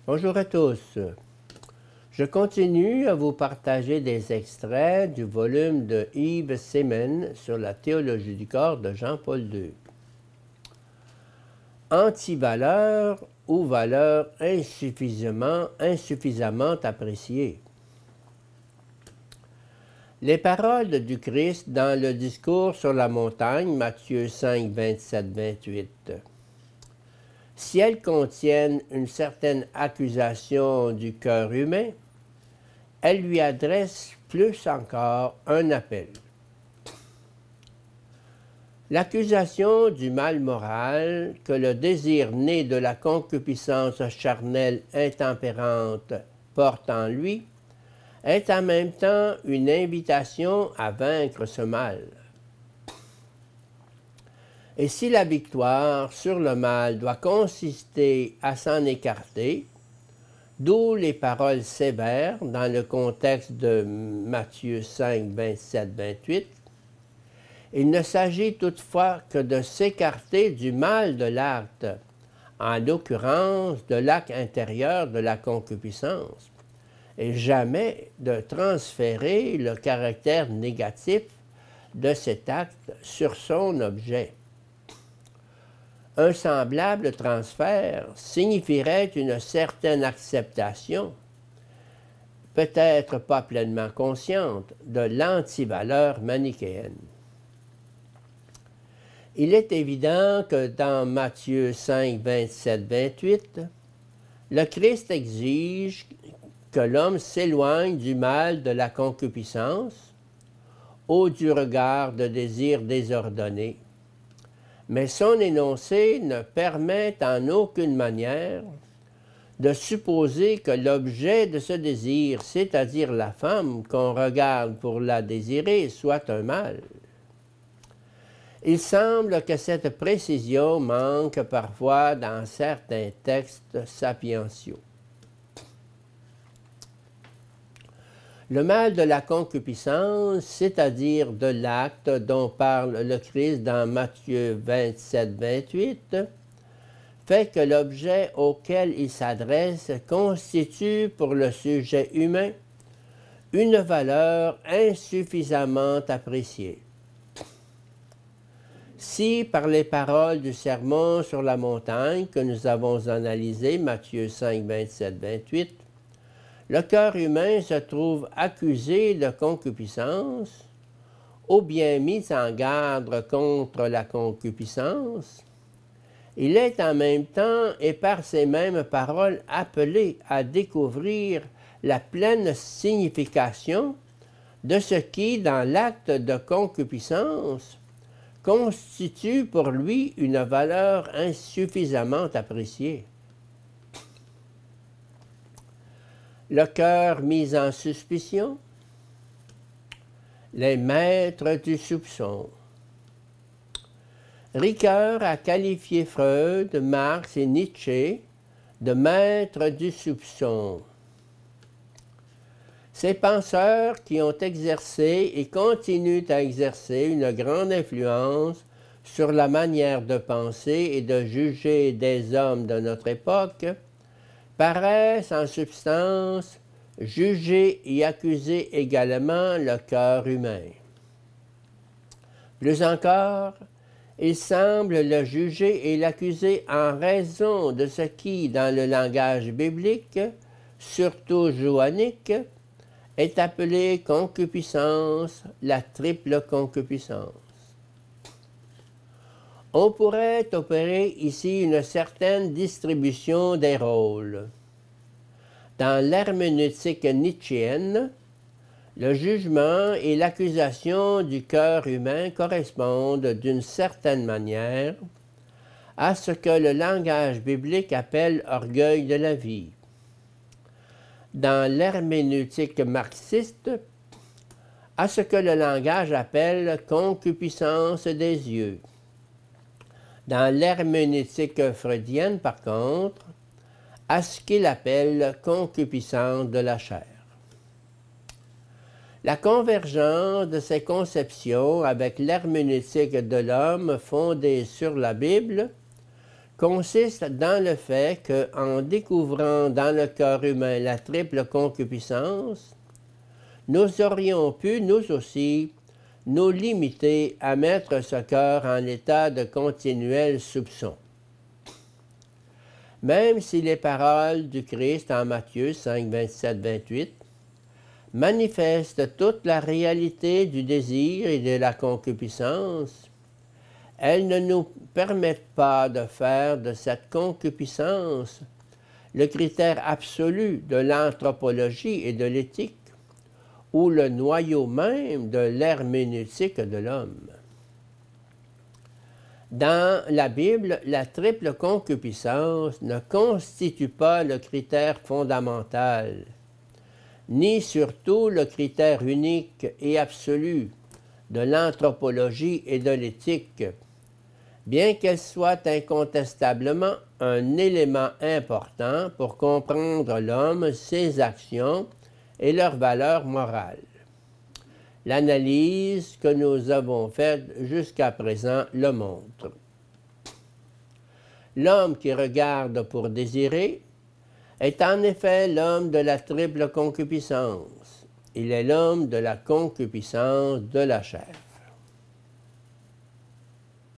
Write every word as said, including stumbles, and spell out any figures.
Bonjour à tous. Je continue à vous partager des extraits du volume de Yves Semen sur la théologie du corps de Jean-Paul deux. Antivaleur ou valeur insuffisamment, insuffisamment appréciée. Les paroles du Christ dans le discours sur la montagne, Matthieu cinq, vingt-sept à vingt-huit. Si elles contiennent une certaine accusation du cœur humain, elles lui adressent plus encore un appel. L'accusation du mal moral que le désir né de la concupiscence charnelle intempérante porte en lui est en même temps une invitation à vaincre ce mal. Et si la victoire sur le mal doit consister à s'en écarter, d'où les paroles sévères dans le contexte de Matthieu cinq, vingt-sept à vingt-huit, il ne s'agit toutefois que de s'écarter du mal de l'acte, en l'occurrence de l'acte intérieur de la concupiscence, et jamais de transférer le caractère négatif de cet acte sur son objet. Un semblable transfert signifierait une certaine acceptation, peut-être pas pleinement consciente, de l'antivaleur manichéenne. Il est évident que dans Matthieu cinq, vingt-sept à vingt-huit, le Christ exige que l'homme s'éloigne du mal de la concupiscence ou du regard de désir désordonné. Mais son énoncé ne permet en aucune manière de supposer que l'objet de ce désir, c'est-à-dire la femme qu'on regarde pour la désirer, soit un mal. Il semble que cette précision manque parfois dans certains textes sapientiaux. Le mal de la concupiscence, c'est-à-dire de l'acte dont parle le Christ dans Matthieu vingt-sept à vingt-huit, fait que l'objet auquel il s'adresse constitue pour le sujet humain une valeur insuffisamment appréciée. Si, par les paroles du sermon sur la montagne que nous avons analysé, Matthieu cinq, vingt-sept à vingt-huit, le cœur humain se trouve accusé de concupiscence, ou bien mis en garde contre la concupiscence, il est en même temps et par ces mêmes paroles appelé à découvrir la pleine signification de ce qui, dans l'acte de concupiscence, constitue pour lui une valeur insuffisamment appréciée. Le cœur mis en suspicion, les maîtres du soupçon. Ricoeur a qualifié Freud, Marx et Nietzsche de maîtres du soupçon. Ces penseurs qui ont exercé et continuent à exercer une grande influence sur la manière de penser et de juger des hommes de notre époque paraissent en substance juger et accuser également le cœur humain. Plus encore, ils semblent le juger et l'accuser en raison de ce qui, dans le langage biblique, surtout joannique, est appelé concupiscence, la triple concupiscence. On pourrait opérer ici une certaine distribution des rôles. Dans l'herméneutique nietzschéenne, le jugement et l'accusation du cœur humain correspondent d'une certaine manière à ce que le langage biblique appelle orgueil de la vie. Dans l'herméneutique marxiste, à ce que le langage appelle concupiscence des yeux. Dans l'herméneutique freudienne, par contre, à ce qu'il appelle concupiscence de la chair. La convergence de ces conceptions avec l'herméneutique de l'homme fondée sur la Bible consiste dans le fait qu'en découvrant dans le cœur humain la triple concupiscence, nous aurions pu, nous aussi, nous limiter à mettre ce cœur en état de continuel soupçon. Même si les paroles du Christ en Matthieu cinq, vingt-sept, vingt-huit manifestent toute la réalité du désir et de la concupiscence, elles ne nous permettent pas de faire de cette concupiscence le critère absolu de l'anthropologie et de l'éthique, ou le noyau même de l'herméneutique de l'homme. Dans la Bible, la triple concupiscence ne constitue pas le critère fondamental, ni surtout le critère unique et absolu de l'anthropologie et de l'éthique, bien qu'elle soit incontestablement un élément important pour comprendre l'homme, ses actions et leurs valeurs morales. L'analyse que nous avons faite jusqu'à présent le montre. L'homme qui regarde pour désirer est en effet l'homme de la triple concupiscence. Il est l'homme de la concupiscence de la chair.